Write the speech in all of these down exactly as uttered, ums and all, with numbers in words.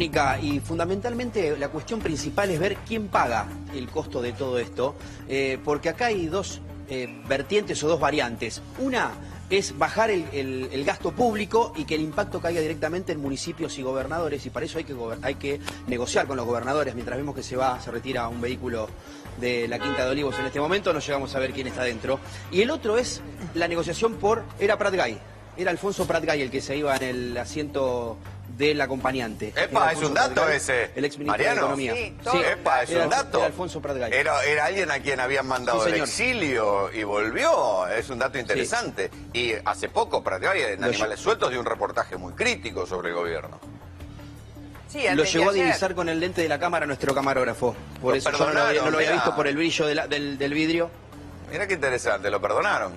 Y fundamentalmente la cuestión principal es ver quién paga el costo de todo esto, eh, porque acá hay dos eh, vertientes o dos variantes. Una es bajar el, el, el gasto público y que el impacto caiga directamente en municipios y gobernadores, y para eso hay que, hay que negociar con los gobernadores. Mientras vemos que se va, se retira un vehículo de la Quinta de Olivos en este momento, no llegamos a ver quién está dentro. Y el otro es la negociación por... Era Prat Gay, era Alfonso Prat Gay el que se iba en el asiento del acompañante. Epa, es un dato ese. El ex ministro de Economía. Sí, sí, Epa, es era, un dato. Era Alfonso Prat Gay. Era, era alguien a quien habían mandado sí, del exilio y volvió. Es un dato interesante. Sí. Y hace poco, Prat Gay, en Animales Sueltos, dio un reportaje muy crítico sobre el gobierno. Sí, lo llegó a divisar con el lente de la cámara nuestro camarógrafo. Por lo eso yo no lo, había, no lo había visto por el brillo de la, del, del vidrio. Mira qué interesante, lo perdonaron.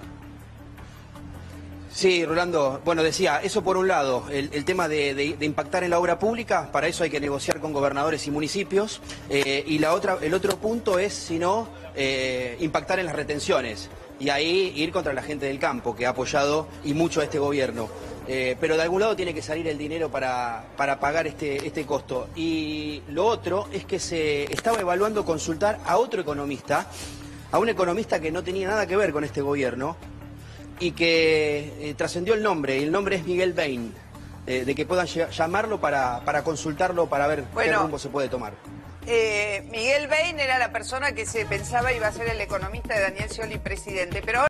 Sí, Rolando, bueno, decía, eso por un lado, el, el tema de, de, de impactar en la obra pública, para eso hay que negociar con gobernadores y municipios, eh, y la otra, el otro punto es, si no, eh, impactar en las retenciones, y ahí ir contra la gente del campo, que ha apoyado y mucho a este gobierno. Eh, pero de algún lado tiene que salir el dinero para, para pagar este, este costo. Y lo otro es que se estaba evaluando consultar a otro economista, a un economista que no tenía nada que ver con este gobierno, y que eh, trascendió el nombre, y el nombre es Miguel Bain, eh, de que puedan llamarlo para, para consultarlo, para ver bueno, qué rumbo se puede tomar. Eh, Miguel Bain era la persona que se pensaba iba a ser el economista de Daniel Scioli presidente, pero